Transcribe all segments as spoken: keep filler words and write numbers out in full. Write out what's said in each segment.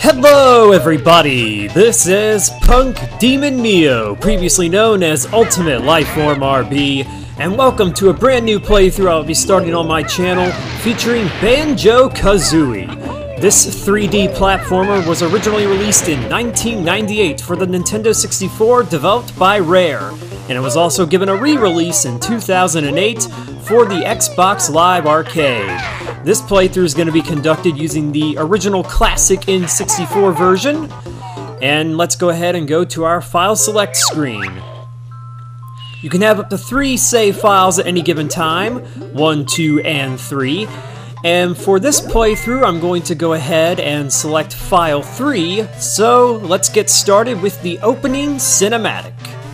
Hello everybody, this is Punk Demon Neo, previously known as Ultimate Lifeform R B, and welcome to a brand new playthrough I'll be starting on my channel featuring Banjo-Kazooie. This three D platformer was originally released in nineteen ninety-eight for the Nintendo sixty-four, developed by Rare, and it was also given a re-release in two thousand eight for the Xbox Live Arcade. This playthrough is going to be conducted using the original classic N sixty-four version, and let's go ahead and go to our file select screen. You can have up to three save files at any given time, one, two, and three. And for this playthrough, I'm going to go ahead and select file three, so let's get started with the opening cinematic.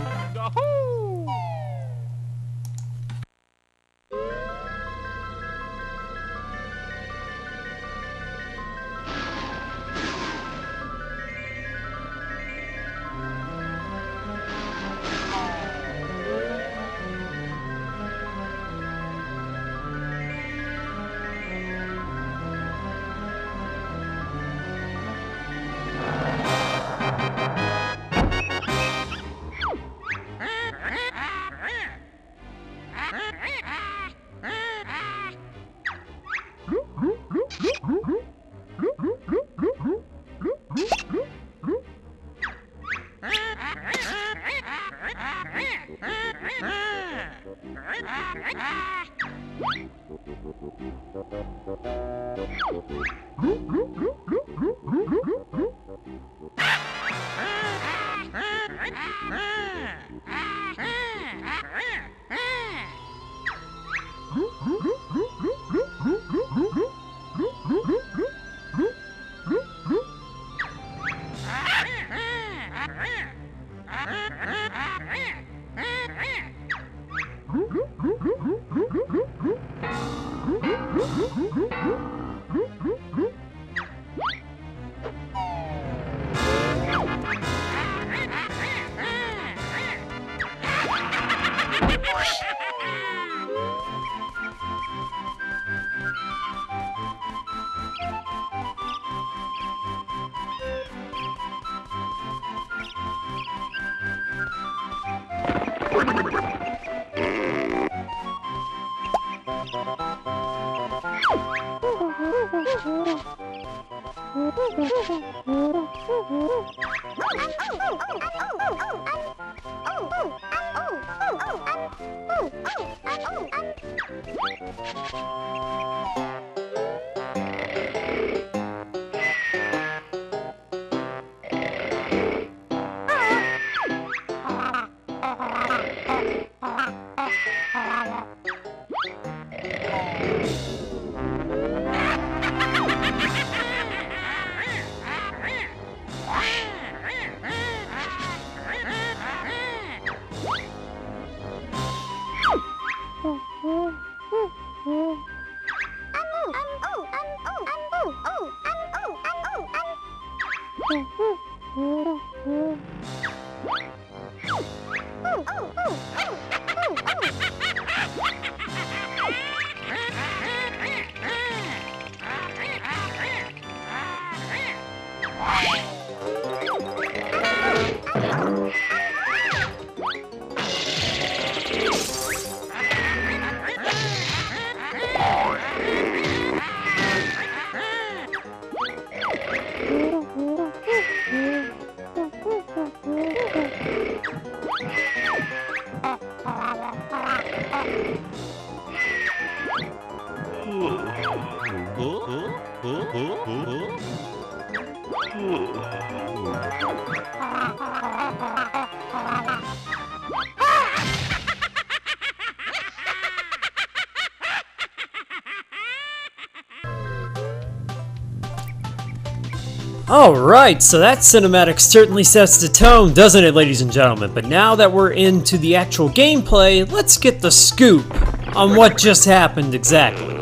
Alright, so that cinematic certainly sets the tone, doesn't it, ladies and gentlemen? But now that we're into the actual gameplay, let's get the scoop on what just happened exactly.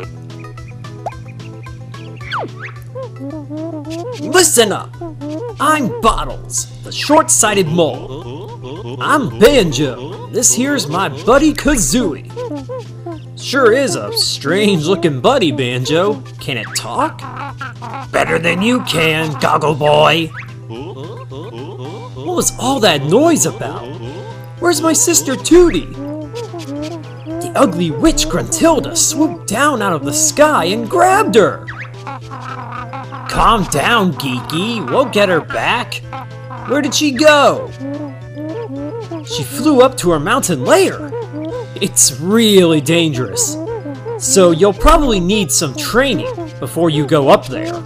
Listen up! I'm Bottles, the short-sighted mole. I'm Banjo. This here's my buddy Kazooie. Sure is a strange-looking buddy, Banjo. Can it talk? Better than you can, Goggle Boy. What was all that noise about? Where's my sister Tootie? The ugly witch Gruntilda swooped down out of the sky and grabbed her. Calm down, Geeky. We'll get her back. Where did she go? She flew up to her mountain lair. It's really dangerous. So you'll probably need some training before you go up there.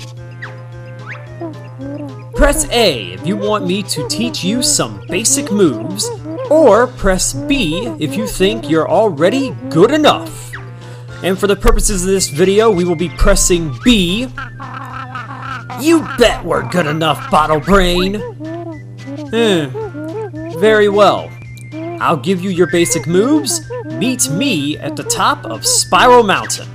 Press A if you want me to teach you some basic moves, or press B if you think you're already good enough. And for the purposes of this video, we will be pressing B. You bet we're good enough, Bottle Brain! Hmm, very well. I'll give you your basic moves. Meet me at the top of Spiral Mountain.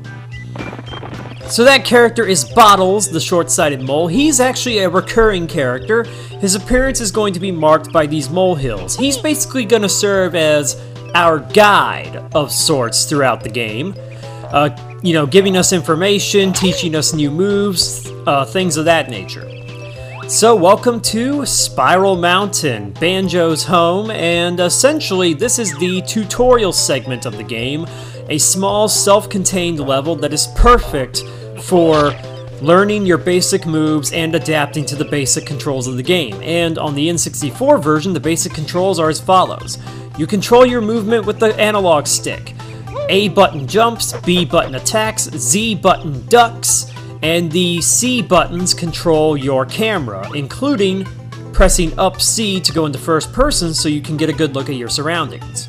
So that character is Bottles, the short-sighted mole. He's actually a recurring character. His appearance is going to be marked by these molehills. He's basically going to serve as our guide of sorts throughout the game. Uh, you know, giving us information, teaching us new moves, uh, things of that nature. So welcome to Spiral Mountain, Banjo's home, and essentially this is the tutorial segment of the game. A small self-contained level that is perfect for learning your basic moves and adapting to the basic controls of the game. And on the N sixty-four version, the basic controls are as follows. You control your movement with the analog stick. A button jumps, B button attacks, Z button ducks, and the C buttons control your camera, including pressing up C to go into first person so you can get a good look at your surroundings.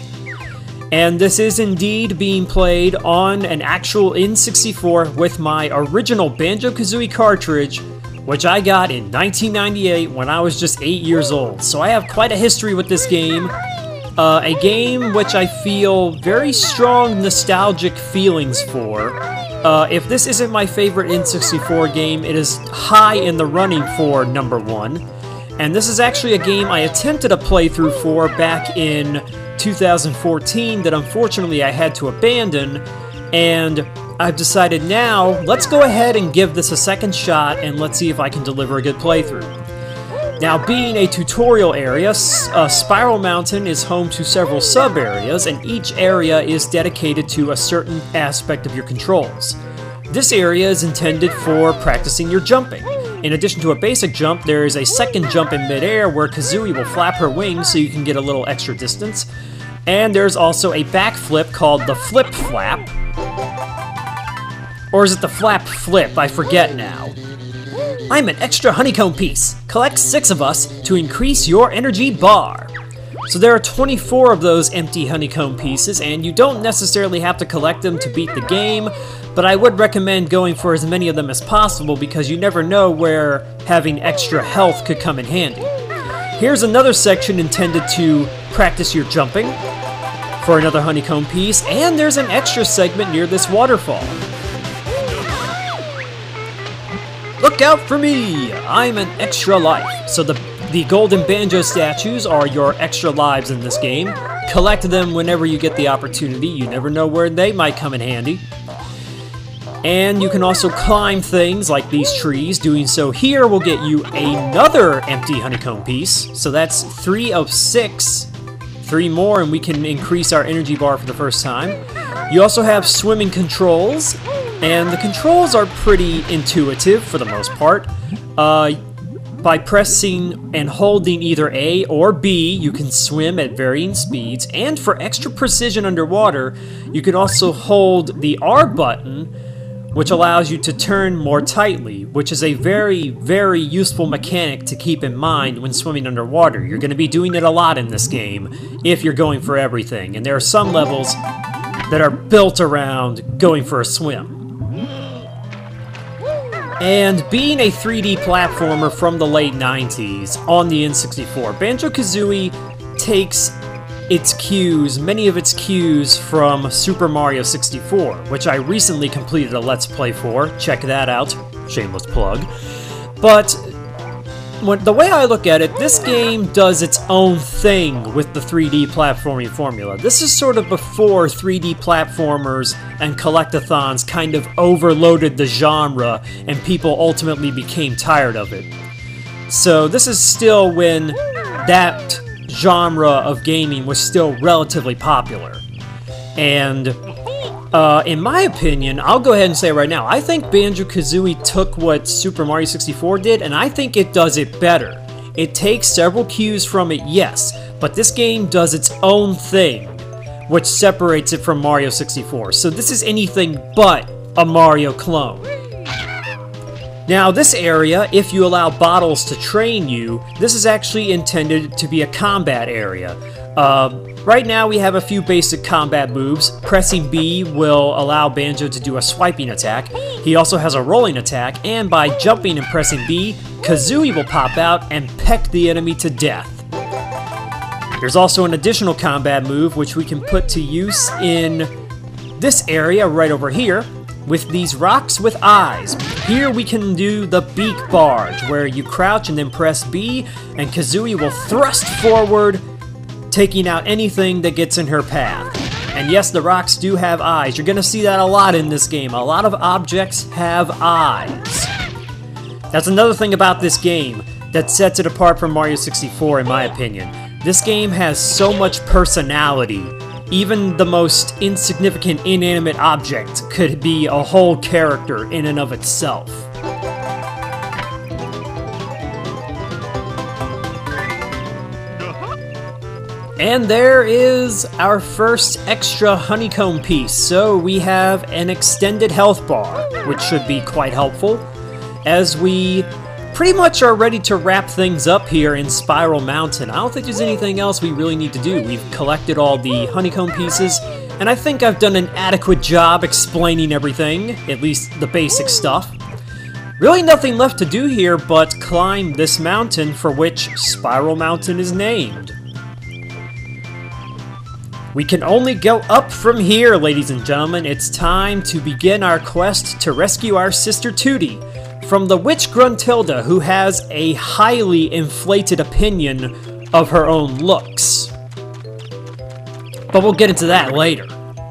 And this is indeed being played on an actual N sixty-four with my original Banjo-Kazooie cartridge, which I got in nineteen ninety-eight when I was just eight years old. So I have quite a history with this game. Uh, a game which I feel very strong nostalgic feelings for. Uh, if this isn't my favorite N sixty-four game, it is high in the running for number one. And this is actually a game I attempted a playthrough for back in two thousand fourteen that unfortunately I had to abandon, and I've decided now, let's go ahead and give this a second shot and let's see if I can deliver a good playthrough. Now, being a tutorial area, uh, Spiral Mountain is home to several sub-areas, and each area is dedicated to a certain aspect of your controls. This area is intended for practicing your jumping. In addition to a basic jump, there is a second jump in midair where Kazooie will flap her wings so you can get a little extra distance. And there's also a backflip called the Flip Flap. Or is it the Flap Flip? I forget now. I'm an extra honeycomb piece. Collect six of us to increase your energy bar. So there are twenty-four of those empty honeycomb pieces, and you don't necessarily have to collect them to beat the game, but I would recommend going for as many of them as possible because you never know where having extra health could come in handy. Here's another section intended to practice your jumping for another honeycomb piece, and there's an extra segment near this waterfall. Look out for me! I'm an extra life. So the, the golden banjo statues are your extra lives in this game. Collect them whenever you get the opportunity. You never know where they might come in handy. And you can also climb things like these trees. Doing so here will get you another empty honeycomb piece. So that's three of six. Three more and we can increase our energy bar for the first time. You also have swimming controls. And the controls are pretty intuitive for the most part. Uh, by pressing and holding either A or B, you can swim at varying speeds. And for extra precision underwater, you can also hold the R button, which allows you to turn more tightly, which is a very, very useful mechanic to keep in mind when swimming underwater. You're going to be doing it a lot in this game if you're going for everything. And there are some levels that are built around going for a swim. And being a three D platformer from the late nineties on the N sixty-four, Banjo-Kazooie takes its cues, many of its cues from Super Mario sixty-four, which I recently completed a Let's Play for. Check that out. Shameless plug. But when, the way I look at it, this game does its own thing with the three D platforming formula. This is sort of before three D platformers and collectathons kind of overloaded the genre and people ultimately became tired of it. So this is still when that genre of gaming was still relatively popular. And uh, in my opinion, I'll go ahead and say right now, I think Banjo-Kazooie took what Super Mario sixty-four did, and I think it does it better. It takes several cues from it, yes, but this game does its own thing, which separates it from Mario sixty-four. So this is anything but a Mario clone. Now this area, if you allow Bottles to train you, this is actually intended to be a combat area. Uh, right now we have a few basic combat moves. Pressing B will allow Banjo to do a swiping attack. He also has a rolling attack, and by jumping and pressing B, Kazooie will pop out and peck the enemy to death. There's also an additional combat move which we can put to use in this area right over here, with these rocks with eyes. Here we can do the Beak Barge, where you crouch and then press B, and Kazooie will thrust forward, taking out anything that gets in her path. And yes, the rocks do have eyes. You're gonna see that a lot in this game. A lot of objects have eyes. That's another thing about this game that sets it apart from Mario sixty-four, in my opinion. This game has so much personality. Even the most insignificant inanimate object could be a whole character in and of itself. And there is our first extra honeycomb piece. So we have an extended health bar, which should be quite helpful, as we pretty much are ready to wrap things up here in Spiral Mountain. I don't think there's anything else we really need to do. We've collected all the honeycomb pieces, and I think I've done an adequate job explaining everything, at least the basic stuff. Really nothing left to do here but climb this mountain for which Spiral Mountain is named. We can only go up from here, ladies and gentlemen. It's time to begin our quest to rescue our sister Tooty from the witch Gruntilda, who has a highly inflated opinion of her own looks. But we'll get into that later.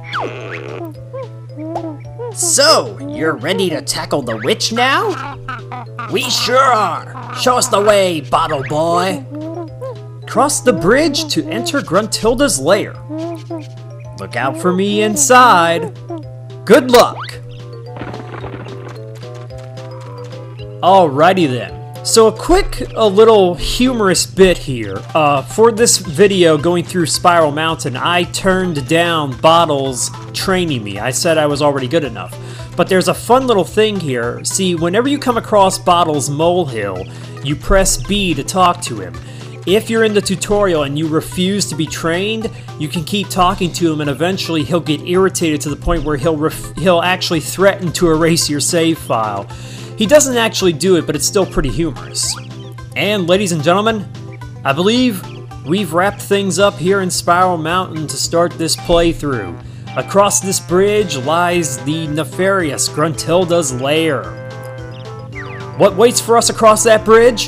So, you're ready to tackle the witch now? We sure are! Show us the way, Bottle Boy! Cross the bridge to enter Gruntilda's lair. Look out for me inside. Good luck! Alrighty then. So a quick, a little humorous bit here. Uh, for this video going through Spiral Mountain, I turned down Bottles training me. I said I was already good enough. But there's a fun little thing here. See, whenever you come across Bottles' molehill, you press B to talk to him. If you're in the tutorial and you refuse to be trained, you can keep talking to him and eventually he'll get irritated to the point where he'll ref he'll actually threaten to erase your save file. He doesn't actually do it, but it's still pretty humorous. And ladies and gentlemen, I believe we've wrapped things up here in Spiral Mountain to start this playthrough. Across this bridge lies the nefarious Gruntilda's lair. What waits for us across that bridge?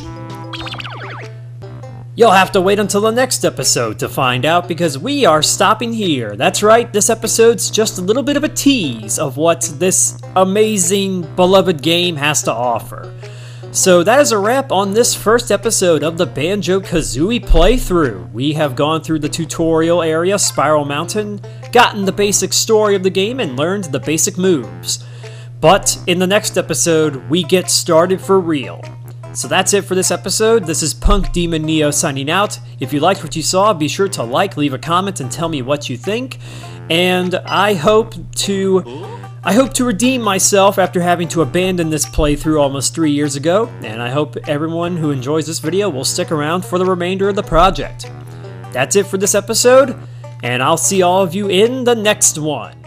You'll have to wait until the next episode to find out, because we are stopping here. That's right, this episode's just a little bit of a tease of what this amazing, beloved game has to offer. So that is a wrap on this first episode of the Banjo-Kazooie playthrough. We have gone through the tutorial area, Spiral Mountain, gotten the basic story of the game, and learned the basic moves. But in the next episode, we get started for real. So that's it for this episode. This is Punk Demon Neo signing out. If you liked what you saw, be sure to like, leave a comment, and tell me what you think. And I hope to I hope to redeem myself after having to abandon this playthrough almost three years ago. And I hope everyone who enjoys this video will stick around for the remainder of the project. That's it for this episode, and I'll see all of you in the next one.